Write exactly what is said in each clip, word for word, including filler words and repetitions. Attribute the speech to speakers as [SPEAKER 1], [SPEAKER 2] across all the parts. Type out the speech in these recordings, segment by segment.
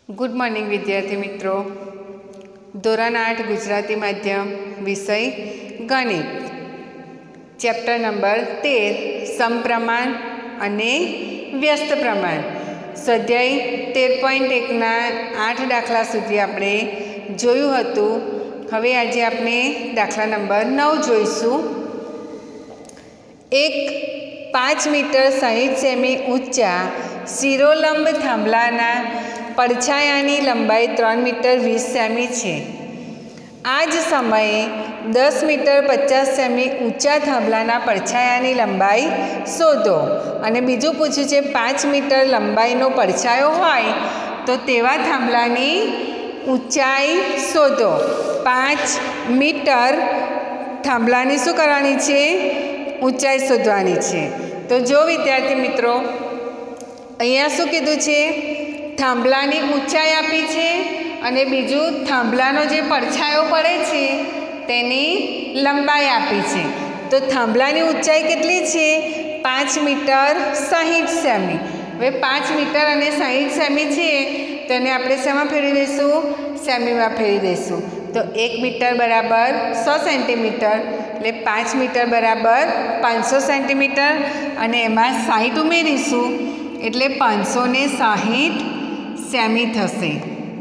[SPEAKER 1] Good morning विद्यार्थी मित्रों। धोरण आठ गुजराती माध्यम विषय गणित चैप्टर नंबर तेर समप्रमाण अने व्यस्त प्रमाण स्वाध्याय तेर पॉइंट एक ना आठ दाखला सुधी आपणे जोयुं हतुं। हवे आजे आपणे दाखला नंबर नौ जोईशुं। एक पांच मीटर साठ सेमी ऊंचा शिरोलंब थांभलाना પડછાયાની લંબાઈ ત્રણ મીટર વીસ સેમી છે। આ જ સમયે દસ મીટર પચાસ સેમી ઊંચા થાંભલાના પડછાયાની લંબાઈ શોધો। અને બીજું પૂછ્યું છે પાંચ મીટર લંબાઈનો પડછાયો હોય તો તેવા થાંભલાની ઊંચાઈ શોધો। પાંચ મીટર થાંભલાની શું કરવાની છે? ઊંચાઈ શોધવાની છે। તો જો વિદ્યાર્થી મિત્રો અહીંયા શું કીધું છે? થાંભલાની ઊંચાઈ આપી છે અને બીજું થાંભલાનો જે પડછાયો પડે છે તેની લંબાઈ આપી છે। તો થાંભલાની ઊંચાઈ કેટલી છે? પાંચ મીટર સાઠ સેમી। હવે પાંચ મીટર અને સાઠ સેમી છે તેને આપણે શેમાં ફેરવી દઈશું? સેમીમાં ફેરવી દઈશું। તો એક મીટર બરાબર સો સેન્ટીમીટર એટલે પાંચ મીટર બરાબર પાંચસો સેન્ટીમીટર અને એમાં સાઠ ઉમેરીશું એટલે પાંચસો ને સાઠ સેમી થશે।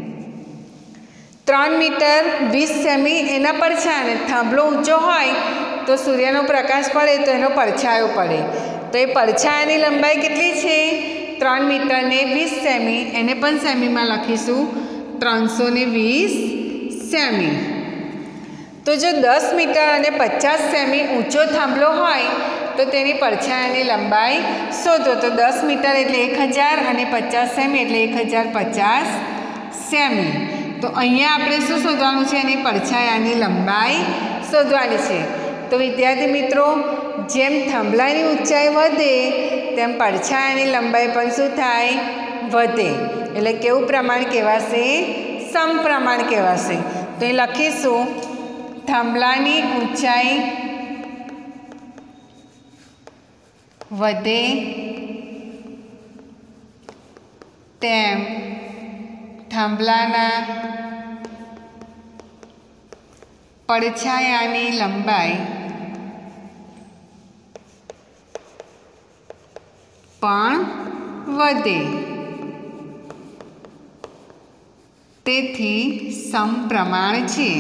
[SPEAKER 1] ત્રણ મીટર વીસ સેમી એના પડછાયા થાંભલો ઊંચો હોય તો સૂર્યનો પ્રકાશ પડે તો એનો પડછાયો પડે તો એ પડછાયાની લંબાઈ કેટલી છે? ત્રણ મીટર ને વીસ સેમી એને પણ સેમીમાં લખીશું ત્રણસો ને વીસ સેમી। તો જો દસ મીટર અને પચાસ સેમી ઊંચો થાંભલો હોય તો તેની પડછાયાની લંબાઈ શોધો। તો દસ મીટર એટલે એક હજાર અને પચાસ સેમી એટલે એક હજાર પચાસ સેમી। તો અહીંયા આપણે શું શોધવાનું છે? એની પડછાયાની લંબાઈ શોધવાની છે। તો વિદ્યાર્થી મિત્રો જેમ થાંભલાની ઊંચાઈ વધે તેમ પડછાયાની લંબાઈ પણ શું થાય? વધે। એટલે કેવું પ્રમાણ કહેવાશે? સમપ્રમાણ કહેવાશે। તો એ લખીશું થાંભલાની ઊંચાઈ વધે તેમ થાંભલાના પડછાયાની લંબાઈ પણ વધે। તેથી સમપ્રમાણ છે।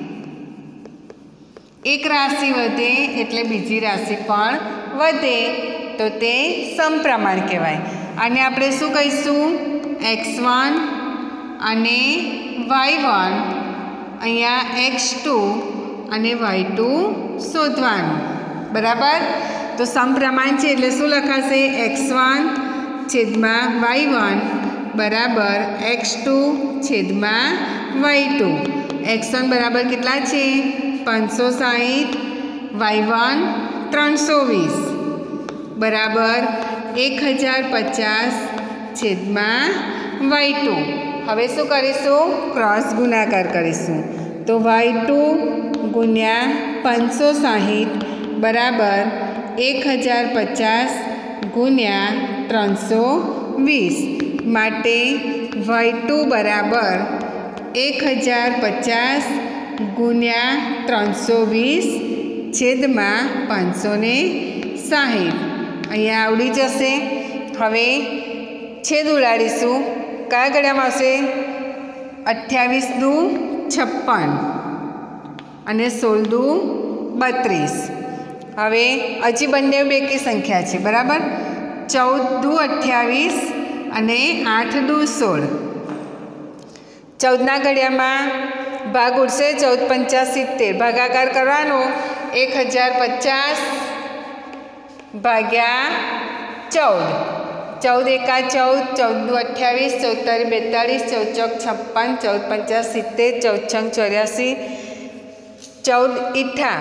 [SPEAKER 1] એક રાશિ વધે એટલે બીજી રાશિ પણ વધે તો તે સમપ્રમાણ કહેવાય। આને આપણે શું કહીશું? એક્સ વન અને વાય વન અહીંયા એક્સ ટુ અને વાય ટુ શોધવાનું બરાબર। તો સમપ્રમાણ છે એટલે શું લખાશે? એક્સ વન છેદમાં વાય વન બરાબર એક્સ ટુ છેદમાં વાય ટુ। એક્સ વન બરાબર કેટલા છે? પાંચસો સાઠ વાય વન ત્રણસો વીસ બરાબર એક હજાર પચાસ છેદમાં વાય ટુ। હવે શું કરીશું? ક્રોસ ગુણાકાર કરીશું। તો વાય ટુ ગુણ્યા પાંચસો સાઠ બરાબર એક હજાર પચાસ ગુણ્યા ત્રણસો વીસ માટે વાય ટુ બરાબર એક હજાર પચાસ ગુણ્યા ત્રણસો વીસ છેદમાં પાંચસો ને સાઠ અહીંયા આવડી જશે। હવે છેદ ઉડાડીશું। કયા ગળામાં આવશે? અઠ્યાવીસ દુ છપ્પન અને સોળ દુ બત્રીસ। હવે હજી બંને બેકી સંખ્યા છે બરાબર। ચૌદ દુ અઠ્યાવીસ અને આઠ દુ સોળ। ચૌદના ઘડિયામાં ભાગ ઉડશે ચૌદ પંચાસ સિત્તેર ભાગાકાર કરવાનો એક હજાર પચાસ ભાગ્યા ચૌદ। ચૌદ એકા ચૌદ ચૌદ દુ અઠ્યાવીસ ચૌદ તારી બેતાળીસ ચૌદ ચોક છપ્પન ચૌદ પંચાસ સિત્તેર ચૌદ છંગ ચોર્યાસી ચૌદ ઈઠા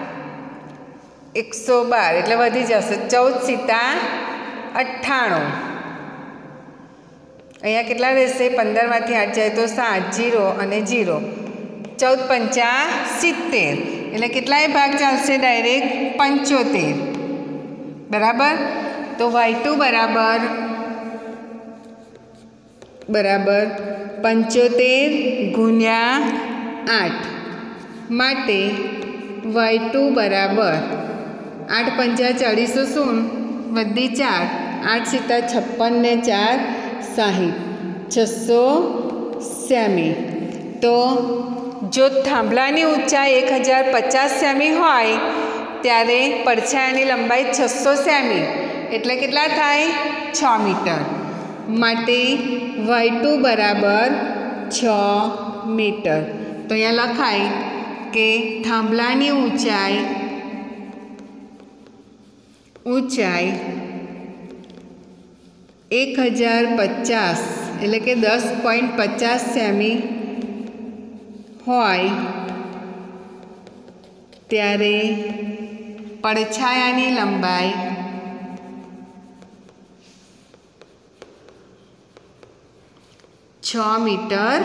[SPEAKER 1] એકસો બાર એટલે વધી જશે ચૌદ સીતા અઠ્ઠાણું। અહીંયા કેટલા રહેશે? પંદરમાંથી આઠ જાય તો સાત જીરો અને જીરો ચૌદ પંચા સિત્તેર એટલે કેટલાય ભાગ ચાલશે? ડાયરેક્ટ પંચોતેર બરાબર। તો વાય ટુ બરાબર બરાબર પંચોતેર ગુણ્યા આઠ માટે વાય ટુ બરાબર આઠ પંચા ચાળીસો શૂન વધી ચાર આઠ સિત્તા છપ્પન ને ચાર સાહીઠ છસો સેમી. તો જો થાંભલાની ઊંચાઈ એક હજાર પચાસ સેમી હોય ત્યારે પડછાયાની લંબાઈ છસો સેમી એટલે કેટલા થાય? છ મીટર. માટે વાય ટુ બરાબર છ મીટર. તો અહીંયા લખાય કે થાંભલાની ઊંચાઈ ઊંચાઈ એક હજાર પચાસ એટલે કે દસ પોઈન્ટ પચાસ સેમી હોય ત્યારે પડછાયાની લંબાઈ છ મીટર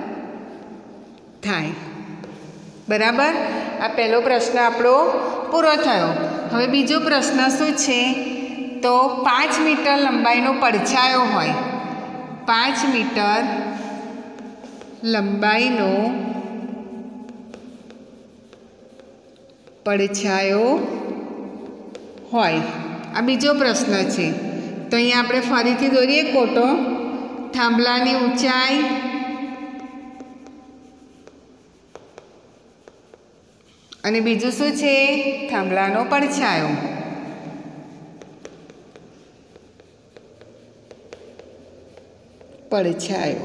[SPEAKER 1] થાય. બરાબર. આ પહેલો પ્રશ્ન આપણો પૂરો થયો. હવે બીજો પ્રશ્ન શું છે? તો પાંચ મીટર લંબાઈનો પડછાયો હોય, પાંચ મીટર લંબાઈનો પડછાયો હોય. આ બીજો પ્રશ્ન છે. તો અહીંયા આપણે ફરીથી દોરીએ કોટો. થાંભલાની ઊંચાઈ અને બીજું શું છે? થાંભલાનો પડછાયો. પડછાયો.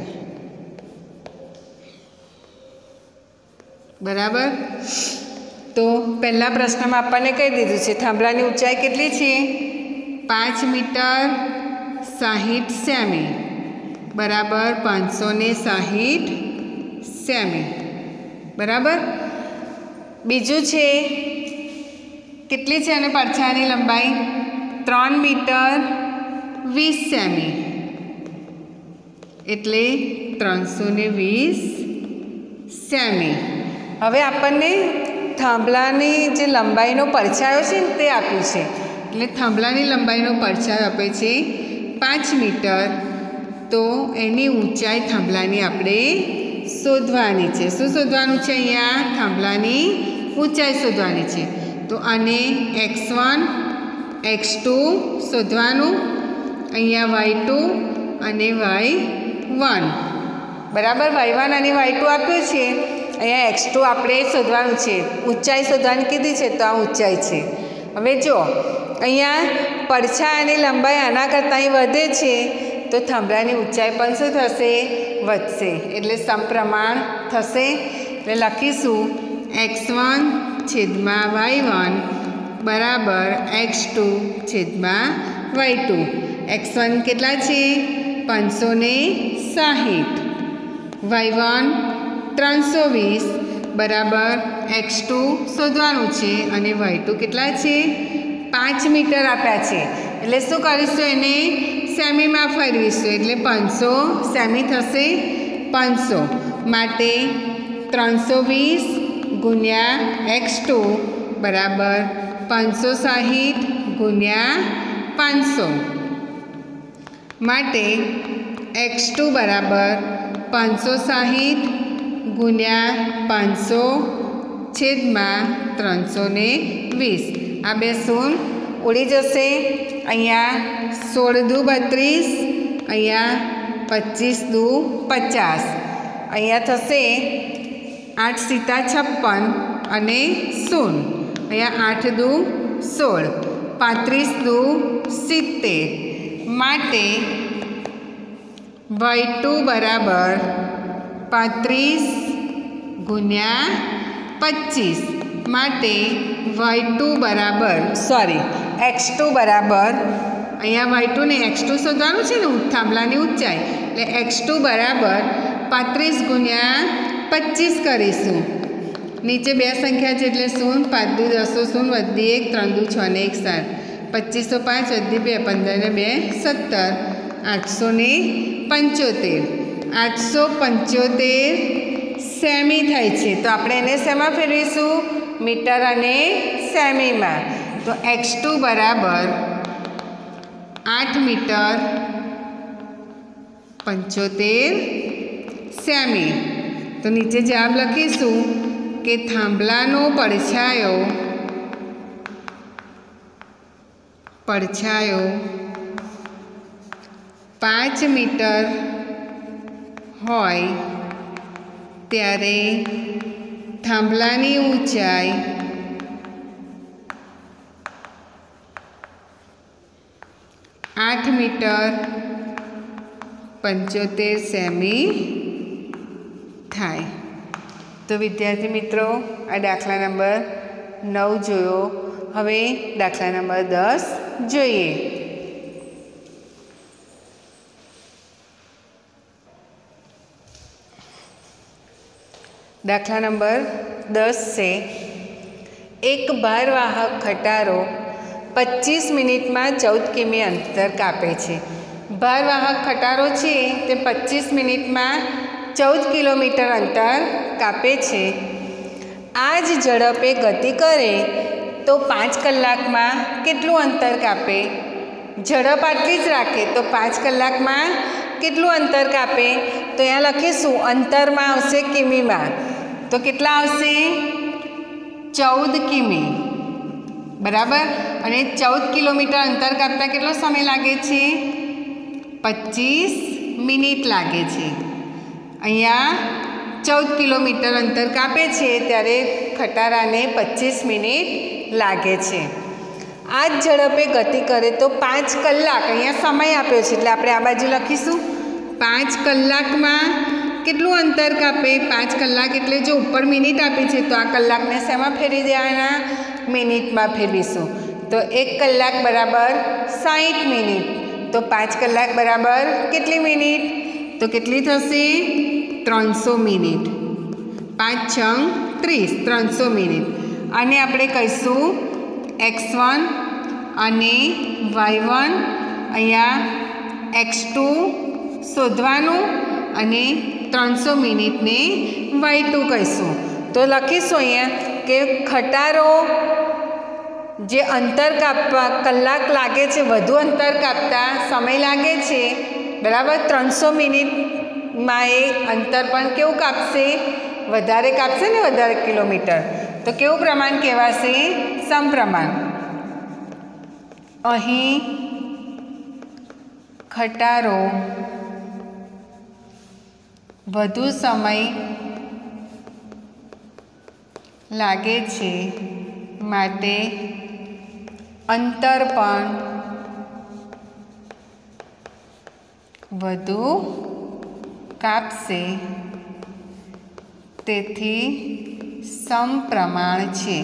[SPEAKER 1] બરાબર. તો પહેલા પ્રશ્નમાં આપણને કહી દીધું છે થાંભલાની ઊંચાઈ કેટલી છે? પાંચ મીટર સાહીઠ સેમી બરાબર પાંચસો ને સાહીઠ સેમી. બરાબર. બીજું છે કેટલી છે? અને પડછાયાની લંબાઈ ત્રણ મીટર વીસ સેમી એટલે ત્રણસો ને વીસ સેમી. હવે આપણને થાંભલાની જે લંબાઈનો પડછાયો છે ને તે આપ્યું છે. એટલે થાંભલાની લંબાઈનો પડછાયો આપે છે પાંચ મીટર. તો એની ઊંચાઈ થાંભલાની આપણે શોધવાની છે. શું શોધવાનું છે? અહીંયા થાંભલાની ઊંચાઈ શોધવાની છે. તો આને એક્સ વન એક્સ ટુ શોધવાનું. અહીંયા વાય ટુ અને વાય વન. બરાબર. વાય વન અને વાય ટુ આપ્યું છે. અહીંયા એક્સ ટુ આપણે શોધવાનું છે. ઊંચાઈ શોધવાની કીધી છે તો આ ઊંચાઈ છે. હવે જો અહીંયા પડછાયાની લંબાઈ આના કરતાં વધે છે તો થાંભલાની ઊંચાઈ પણ શું થશે? વધશે. એટલે સમપ્રમાણ થશે. એટલે લખીશું એક્સ વન છેદમાં વાય વન બરાબર એક્સ ટુ છેદમાં વાય ટુ. એક્સ વન કેટલા છે? પાંચસો ને સાહીઠ. વાય વન ત્રણસો વીસ બરાબર એક્સ ટુ શોધવાનું છે. અને વાય ટુ કેટલા છે? પાંચ મીટર આપ્યા છે. એટલે શું કરીશું? એને સેમીમાં ફેરવીશું. એટલે પાંચસો સેમી થશે. પાંચસો માટે ત્રણસો વીસ ગુણ્યા એક્સ ટુ બરાબર પાંચસો સાહીઠ ગુણ્યા પાંચસો માટે એક્સ ટુ બરાબર પાંચસો સાહીઠ ગુણ્યા પાંચસો છેદમાં ત્રણસો ને વીસ. આ બે શૂન ઉડી જશે. અહીંયા સોળ દુ બત્રીસ, અહીંયા પચીસ દુ પચાસ, અહીંયા થશે આઠ સિત્તા છપ્પન અને શૂન, અહીંયા આઠ દુ સોળ, પાંત્રીસ દુ સિત્તેર. માટે વાય ટુ બરાબર પાંત્રીસ ગુણ્યા પચીસ. માટે વાય ટુ બરાબર સોરી એક્સ ટુ બરાબર અહીંયા વાય ટુ ને એક્સ ટુ શોધવાનું છે ને થાંભલાની ઊંચાઈ, એટલે એક્સ ટુ બરાબર પાંત્રીસ ગુણ્યા પચીસ કરીશું. નીચે બે સંખ્યા છે એટલે શૂન, પાંચ દુ દસો શૂન, વધી એક, ત્રણ દુ છ ને એક સાત, પચીસો પાંચ વધી બે, પંદર ને બે સત્તર, આઠસો ને પંચોતેર. આઠસો પંચોતેર સેમી થાય છે. તો આપણે એને શેમાં ફેરવીશું? મીટર અને સેમીમાં. તો એક્સ ટુ બરાબર આઠ મીટર પંચોતેર સેમી। તો નીચે જવાબ લખીશું કે થાંભલાનો પડછાયો પડછાયો પાંચ મીટર હોય ત્યારે થાંભલાની ઊંચાઈ આઠ મીટર પંચોતેર સેમી થાય। તો વિદ્યાર્થી મિત્રો, આ દાખલા નંબર નવ જોયો। હવે દાખલા નંબર દસ જોઈએ। દાખલા નંબર દસ છે, એક ભારવાહક ખટારો પચીસ મિનિટમાં ચૌદ કિમી અંતર કાપે છે। ભારવાહક ખટારો છે તે પચીસ મિનિટમાં ચૌદ કિલોમીટર અંતર કાપે છે। આ જ ઝડપે ગતિ કરે તો પાંચ કલાકમાં કેટલું અંતર કાપે? ઝડપ આટલી જ રાખે તો પાંચ કલાકમાં કેટલું અંતર કાપે? તો અહીંયા લખીશું અંતરમાં આવશે કિમીમાં, તો કેટલા આવશે? ચૌદ કિમી, બરાબર। અને ચૌદ કિલોમીટર અંતર કાપતા કેટલો સમય લાગે છે? પચીસ મિનિટ લાગે છે। અહીંયા ચૌદ કિલોમીટર અંતર કાપે છે ત્યારે ખટારાને પચીસ મિનિટ લાગે છે। આ જ ઝડપે ગતિ કરે તો પાંચ કલાક, અહીંયા સમય આપ્યો છે એટલે આપણે આ બાજુ લખીશું પાંચ કલાકમાં કેટલું અંતર કાપે? પાંચ કલાક એટલે જો ઉપર મિનિટ આપી છે તો આ કલાકને શેમાં ફેરવી દેવાના? મિનિટમાં ફેરવીશું। તો એક કલાક બરાબર સાઠ મિનિટ, તો પાંચ કલાક બરાબર કેટલી મિનિટ? તો કેટલી થશે? ત્રણસો મિનિટ। પાંચ છંગ ત્રીસ, ત્રણસો મિનિટ। આને આપણે કહીશું એક્સ વન અને વાય વન, અહીંયા એક્સ ટુ શોધવાનું અને ત્રણસો મિનિટને વાય ટુ કહીશું। તો લખીશું અહીંયા કે ખટારો જે અંતર કાપવા કલાક લાગે છે, વધુ અંતર કાપતા સમય લાગે છે, બરાબર। ત્રણસો મિનિટમાં એ અંતર પણ કેવું કાપશે? વધારે કાપશે ને, વધારે કિલોમીટર। તો કેવું પ્રમાણ કહેવાશે? સમપ્રમાણ। અહીં ખટારો વધુ સમય લાગે છે માટે અંતર પણ વધુ કાપશે, તેથી સમપ્રમાણ છે।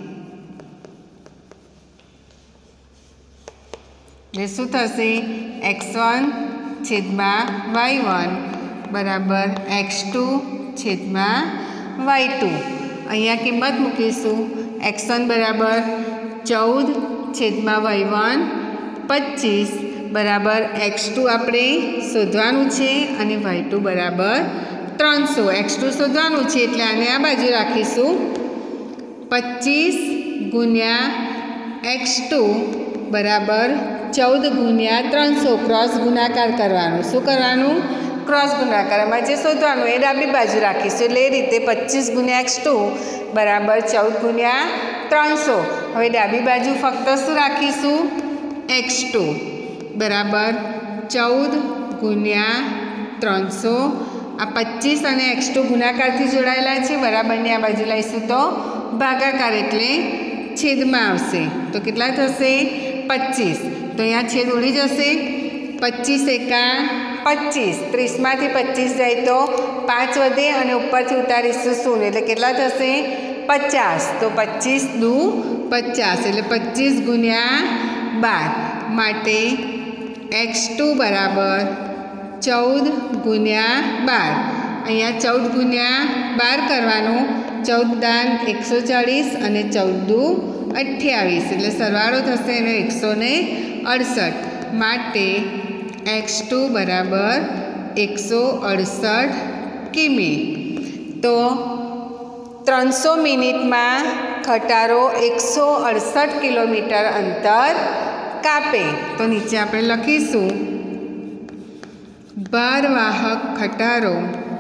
[SPEAKER 1] એટલે શું થશે? એક્સ વન છેદમાં વાય વન બરાબર એક્સ ટુ છેદમાં વાય ટુ। અહીંયા કિંમત મૂકીશું એક્સ વન બરાબર ચૌદ છેદમાં વાય વન પચીસ બરાબર એક્સ ટુ આપણે શોધવાનું છે અને વાય ટુ બરાબર ત્રણસો। એક્સ ટુ શોધવાનું છે એટલે આને આ બાજુ રાખીશું પચીસ ગુણ્યા એક્સ ટુ બરાબર ચૌદ ગુણ્યા ત્રણસો। ક્રોસ ગુણાકાર કરવાનું। શું કરવાનું? ક્રોસ ગુણાકાર। એમાં જે શોધવાનું એ ડાબી બાજુ રાખીશું એટલે એ રીતે પચીસ ગુણ્યા એક્સ ટુ બરાબર ચૌદ ગુણ્યા ત્રણસો। હવે ડાબી બાજુ ફક્ત શું રાખીશું? એક્સ ટુ બરાબર ચૌદ ગુણ્યા ત્રણસો। આ પચીસ અને એક્સ ટુ ગુણાકારથી જોડાયેલા છે, બરાબરની આ બાજુ લઈશું તો ભાગાકાર એટલે છેદમાં આવશે। તો કેટલા થશે? પચીસ। તો અહીંયા છેદ ઉડી જશે, પચીસ એકા પચીસ, ત્રીસમાંથી પચીસ જાય તો પાંચ વધે અને ઉપરથી ઉતારીશું શૂન્ય એટલે કેટલા થશે? પચાસ। તો પચીસ દુ પચાસ એટલે પચીસ ગુણ્યા બાર માટે એક્સ ટુ બરાબર ચૌદ ગુણ્યા બાર। અહીંયા ચૌદ ગુણ્યા બાર કરવાનું, ચૌદ દાન એકસો ચાળીસ અને ચૌદ દુ અઠ્યાવીસ એટલે સરવાળો થશે એનો એકસો ને અડસઠ માટે એક્સ ટુ બરાબર એકસો અડસઠ કિમી। તો ત્રણસો મિનિટમાં ખટારો એકસો અડસઠ કિલોમીટર અંતર કાપે। તો નીચે આપણે લખીશું ભારવાહક ખટારો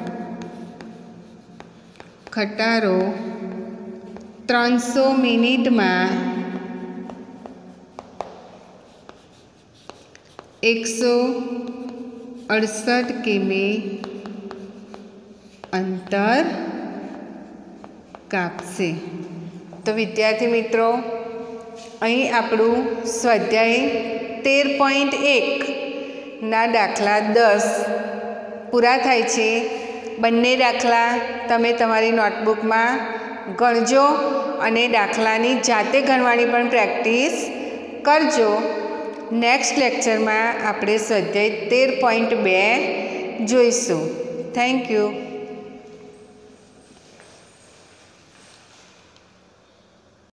[SPEAKER 1] ખટારો ત્રણસો મિનિટમાં એકસો અડસઠ કિમી અંતર કાપશે. તો વિદ્યાર્થી મિત્રો, અહીં આપણું સ્વાધ્યાય તેર પોઈન્ટ એકના દાખલા દસ પૂરા થાય છે. બંને દાખલા તમે તમારી નોટબુકમાં ગણજો અને દાખલાની જાતે ગણવાની પણ પ્રેક્ટિસ કરજો. નેક્સ્ટ લેક્ચરમાં આપણે સ્વાધ્યાય તેર પોઈન્ટ બે જોઈશું. Thank you.